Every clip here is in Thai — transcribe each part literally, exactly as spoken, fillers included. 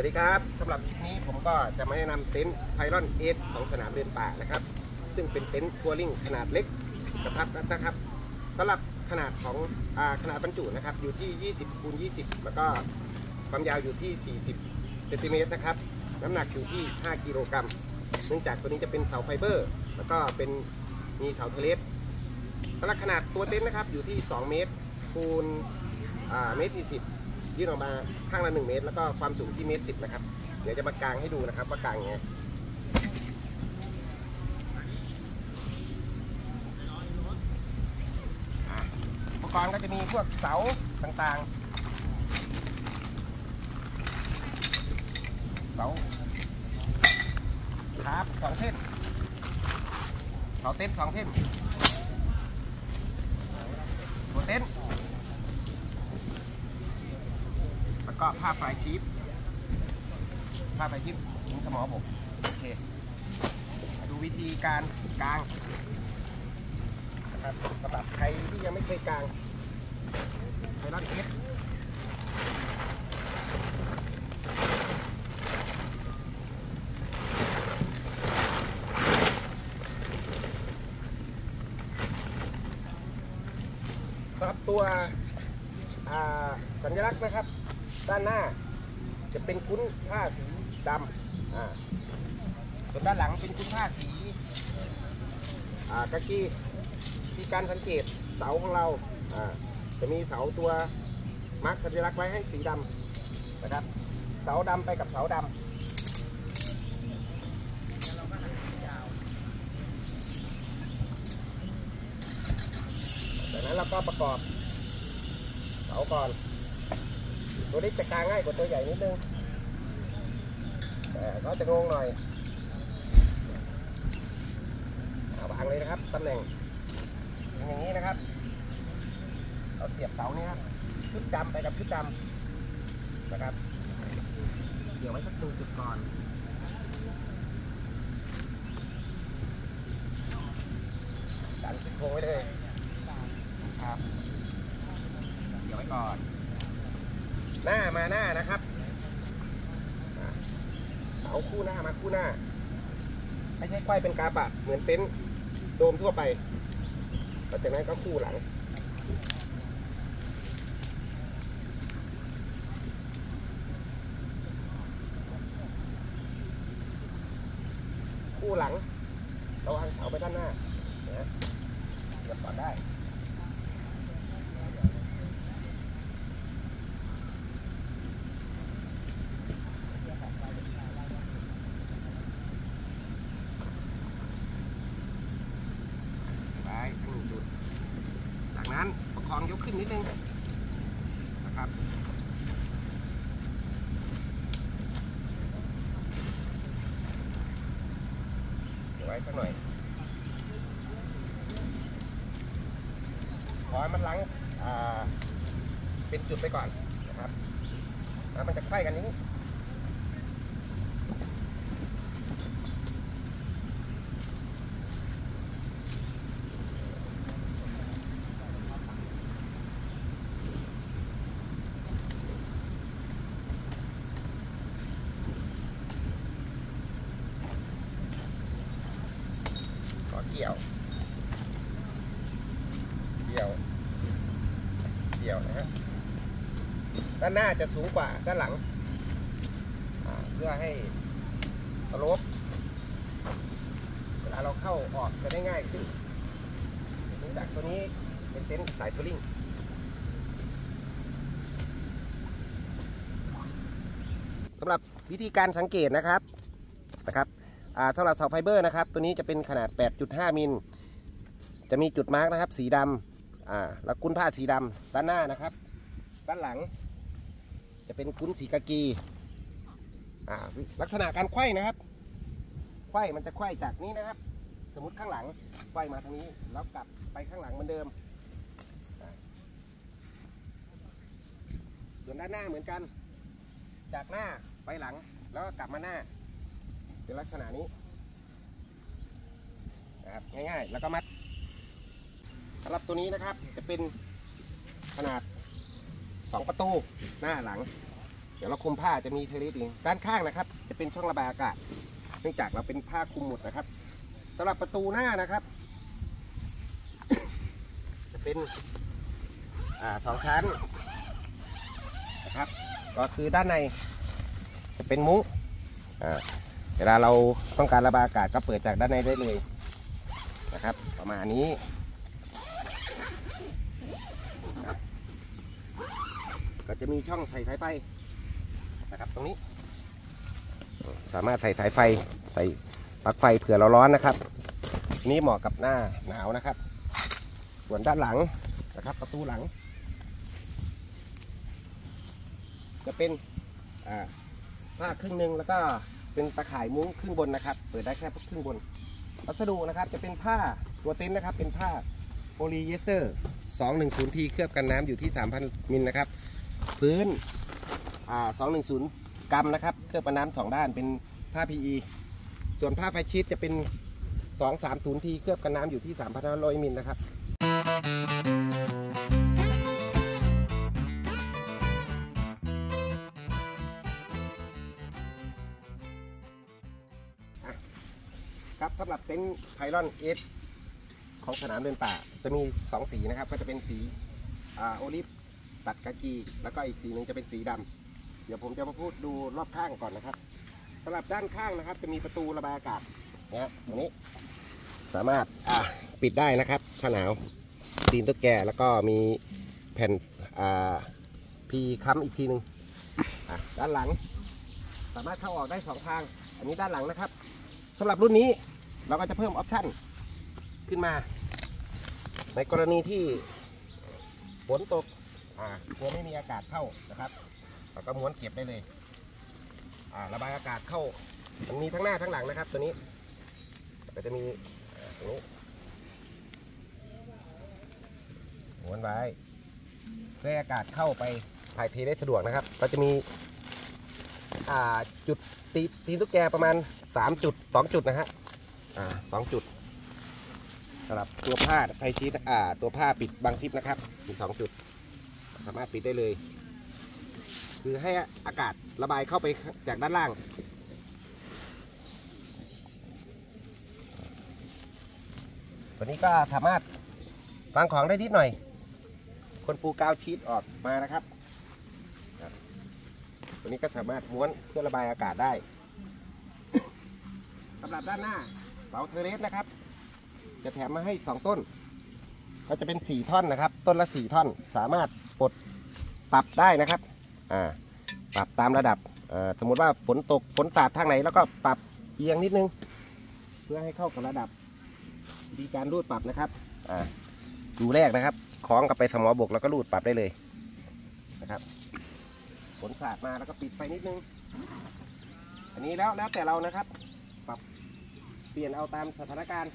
วัสดีครับสำหรับคลิปนี้ผมก็จะมาแนะนำเต็นท์ไพลอนเอสของสนามเดินป่านะครับซึ่งเป็นเต็นท์ทัวริงขนาดเล็กกระทัดรัดนะครับสำหรับขนาดของอ่าขนาดบรรจุนะครับอยู่ที่ยี่สิบคูณยี่สิบแล้วก็ความยาวอยู่ที่สี่สิบเซนติเมตรนะครับน้ำหนักอยู่ที่ห้ากิโลกรัมเนื่องจากตัวนี้จะเป็นเสาไฟเบอร์แล้วก็เป็นมีเสาเทเลสสำหรับขนาดตัวเต็นท์นะครับอยู่ที่สองเมตรคูณอ่าเมตรสี่สิบยื่นออกมาข้างละหนึ่งเมตรแล้วก็ความสูงที่เมตรสิบนะครับเดี๋ยวจะมากางให้ดูนะครับว่ากางยังไงอุปกรณ์ก็จะมีพวกเสาต่างๆเสาครับสองเส้นเสาเต็นท์สองเส้นตัวเต็นท์แล้วก็ผ้าไฟชีทผ้าไฟชีทถึงสมอผมโอเคมาดูวิธีการกางนะครับสำหรับใครที่ยังไม่เคยกางไพลอนเอสสำหรับตัวสัญลักษณ์นะครับด้านหน้าจะเป็นคุ้นผ้าสีดำอ่าส่วนด้านหลังเป็นคุ้นผ้าสีอ่ากะกีที่การสังเกตเสาของเราอ่าจะมีเสาตัวมาร์คสัญลักษณ์ไว้ให้สีดำนะครับเสาดำไปกับเสาดำจากนั้นเราก็ประกอบเสาก่อนตัวนี้จะกางง่ายกว่าตัวใหญ่นิดนึงแต่ก็จะงงหน่อยเอาวางเลยนะครับตำแหน่งอย่างนี้นะครับเราเสียบเสานี่ครับชุดดำไปกับชุดดำนะครับเดี๋ยวไว้สักตัวจุดก่อนดันโค้งไว้เลยครับเดี๋ยวไว้ก่อนหน้ามาหน้านะครับเสาคู่หน้ามาคู่หน้าไม่ใช่ไขว้เป็นกาบะเหมือนเต็นท์โดมทั่วไปแล้วจากนั้นก็คู่หลังคู่หลังเราวางเสาไปด้านหน้านะเดี๋ยวก่อนได้จากนั้นประคองยกขึ้นนิดนึงนะครับเดี๋ยวไว้สักหน่อยขอให้มันล้างเป็นจุดไปก่อนนะครับแล้วมันจะไขว้กันนี้เกี่ยวเกี่ยวเกี่ยวนะฮะด้านหน้าจะสูงกว่าด้านหลังเพื่อให้สโลปเวลาเราเข้าออกจะได้ง่ายขึ้นเนื่องจากตัวนี้เป็นเต็นท์สายทัวริงสำหรับวิธีการสังเกตนะครับนะครับสำหรับเสาไฟเบอร์นะครับตัวนี้จะเป็นขนาด แปดจุดห้า มิลจะมีจุดมาร์กนะครับสีดำอ่าแล้วกุ้นผ้าสีดำด้านหน้านะครับด้านหลังจะเป็นกุ้นสีกากีอ่าลักษณะการไขว้นะครับไขว้มันจะไขว้จากนี้นะครับสมมติข้างหลังไขว้มาทางนี้แล้วกลับไปข้างหลังเหมือนเดิมส่วนด้านหน้าเหมือนกันจากหน้าไปหลังแล้วก็กลับมาหน้าเป็นลักษณะนี้นะครับง่ายๆแล้วก็มัดสำหรับตัวนี้นะครับจะเป็นขนาดสองประตูหน้าหลังดี๋ยวเราคลุมผ้าจะมีเทเลสเองด้านข้างนะครับจะเป็นช่องระบายอากาศเนื่องจากเราเป็นผ้าคลุมหมดนะครับสำหรับประตูหน้านะครับ จะเป็นอ่าสองชั้นนะครับก็คือด้านในจะเป็นมุ้งอ่าเวลาเราต้องการระบายอากาศก็เปิดจากด้านในได้เลยนะครับประมาณนี้ก็จะมีช่องใส่สายไฟนะครับตรงนี้สามารถใส่สายไฟใส่ปลั๊กไฟเผื่อเราร้อนนะครับนี้เหมาะกับหน้าหนาวนะครับส่วนด้านหลังนะครับประตูหลังจะเป็นผ้าครึ่งหนึ่งแล้วก็เป็นตะข่ายมุ้งครึ่งบนนะครับเปิดได้แค่ครึ่งบนวัสดุนะครับจะเป็นผ้าตัวเต็นท์นะครับเป็นผ้าโพลีเอสเตอร์สองหนึ่งศูนย์ทีเคลือบกันน้ำอยู่ที่ สามพัน มิลนะครับพื้นอ่าสองหนึ่งศูนย์กรัมนะครับเคลือบกันน้ำสองด้านเป็นผ้า พี อี ส่วนผ้าไฟชีตจะเป็นสองสามศูนย์ทีเคลือบกันน้ำอยู่ที่ สามพันห้าร้อย มิลนะครับครับสำหรับเต็นท์ไพลอนเอสของสนามเดินป่าจะมีสองสีนะครับก็จะเป็นสีโอลิฟตัดกากีแล้วก็อีกสีหนึ่งจะเป็นสีดำเดี๋ยวผมจะมาพูดดูรอบข้างก่อนนะครับสำหรับด้านข้างนะครับจะมีประตูระบายอากาศนะตรงนี้สามารถปิดได้นะครับถ้าหนาวตีนตุ๊กแกแล้วก็มีแผ่นพีค้ำอีกทีหนึ่งด้านหลังสามารถเข้าออกได้สองทางอันนี้ด้านหลังนะครับสำหรับรุ่นนี้เราก็จะเพิ่มออปชั่นขึ้นมาในกรณีที่ฝนตกอ่ากลัวไม่มีอากาศเข้านะครับเราก็ม้วนเก็บได้เลยอ่าระบายอากาศเข้ามันมีทั้งหน้าทั้งหลังนะครับตัวนี้ก็จะมีตรงนี้ม้วนไว้เพื่ออากาศเข้าไปถ่ายเทได้สะดวกนะครับก็จะมีอ่าจุดตีตีตุ๊กแกประมาณสามจุดสองจุดนะฮะอ่าสองจุดสำหรับตัวผ้าไฟชีตอ่าตัวผ้าปิดบังซิปนะครับมีสองจุดสามารถปิดได้เลยคือให้อากาศระบายเข้าไปจากด้านล่างตัวนี้ก็สามารถวางของได้นิดหน่อยคนปูกาวชีตออกมานะครับตัวนี้ก็สามารถม้วนเพื่อระบายอากาศได้สำหรับด้านหน้าเสาเทเลสนะครับจะแถมมาให้สองต้นก็จะเป็นสี่ท่อนนะครับต้นละสี่ท่อนสามารถปลดปรับได้นะครับอ่าปรับตามระดับสมมติว่าฝนตกฝนตาดทางไหนแล้วก็ปรับเอียงนิดนึงเพื่อให้เข้ากับระดับวิธีการรูดปรับนะครับอ่าดูแรกนะครับคล้องกับไปสมอบกแล้วก็รูดปรับได้เลยนะครับฝนสาดมาแล้วก็ปิดไปนิดนึงอันนี้แล้วแล้วแต่เรานะครับปรับเปลี่ยนเอาตามสถานการณ์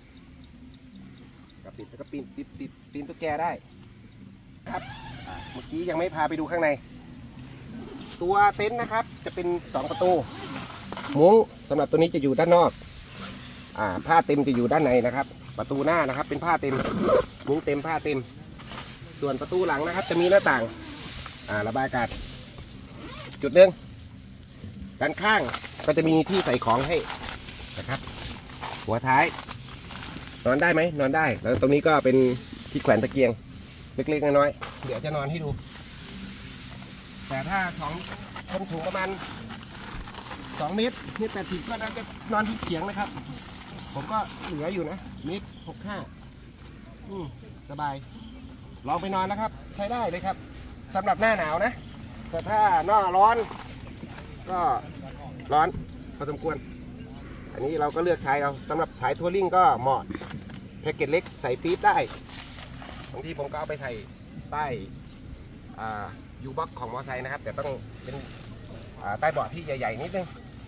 กับปิดแล้วก็ปิดติดติดตีนตุ๊กแกได้ครับเมื่อกี้ยังไม่พาไปดูข้างในตัวเต็นท์นะครับจะเป็นสองประตูมุ้งสำหรับตัวนี้จะอยู่ด้านนอกอ่าผ้าเต็มจะอยู่ด้านในนะครับประตูหน้านะครับเป็นผ้าเต็มมุ้งเต็มผ้าเต็มส่วนประตูหลังนะครับจะมีหน้าต่างอ่าระบายอากาศจุดหนึ่งด้านข้างก็จะมีที่ใส่ของให้นะครับหัวท้ายนอนได้ไหมนอนได้แล้วตรงนี้ก็เป็นที่แขวนตะเกียงเล็กๆน้อยๆเดี๋ยวจะนอนให้ดูแต่ถ้าสองคนสูงประมาณสองเมตรนี่แปดสิบก็น่าจะนอนที่เขียงนะครับผมก็เหลืออยู่นะเมตรหกห้าสบายลองไปนอนนะครับใช้ได้เลยครับสำหรับหน้าหนาวนะแต่ถ้าหน้าร้อนก็ร้อนพอสมควรอันนี้เราก็เลือกใช้เอาสำหรับสายทัวริงก็เหมาะแพ็กเกจเล็กใส่ปี๊บได้บางทีผมก็เอาไปใส่ใต้ยูบ็อกของมอเตอร์ไซค์นะครับแต่ต้องเป็นใต้เบาะที่ใหญ่ๆนิดนึง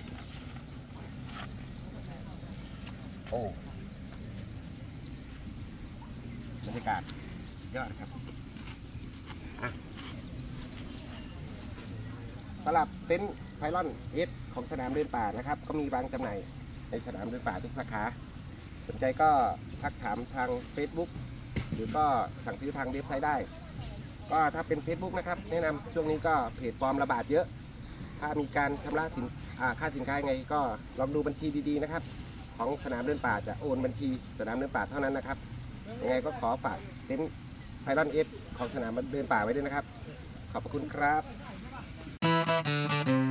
โอ้บรรยากาศยอดครับสำหรับเต็นท์ไพลอนเอสของสนามเดินป่านะครับก็มีวางจำหน่ายในสนามเดินป่าทุกสาขาสนใจก็ทักถามทาง Facebook หรือก็สั่งซื้อทางเว็บไซต์ได้ก็ถ้าเป็น Facebook นะครับแนะนำช่วงนี้ก็เพจปลอมระบาดเยอะถ้ามีการชำระสินค่าสินค้าไงก็ลองดูบัญชีดีๆนะครับของสนามเดินป่าจะโอนบัญชีสนามเดินป่าเท่านั้นนะครับยังไงก็ขอฝากเต็นท์ไพลอนเอฟของสนามเดินป่าไว้ด้วยนะครับขอบคุณครับ